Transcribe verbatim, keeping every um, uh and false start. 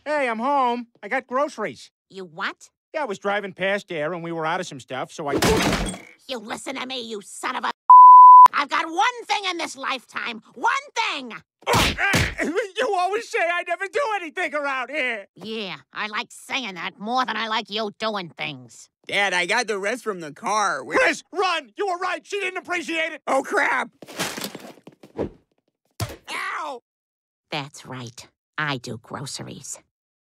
Hey, I'm home. I got groceries. You what? Yeah, I was driving past there, and we were out of some stuff, so I... You listen to me, you son of a... I've got one thing in this lifetime. One thing! You always say I never do anything around here. Yeah, I like saying that more than I like you doing things. Dad, I got the rest from the car. We're... Chris, run! You were right. She didn't appreciate it. Oh, crap! Ow! That's right. I do groceries.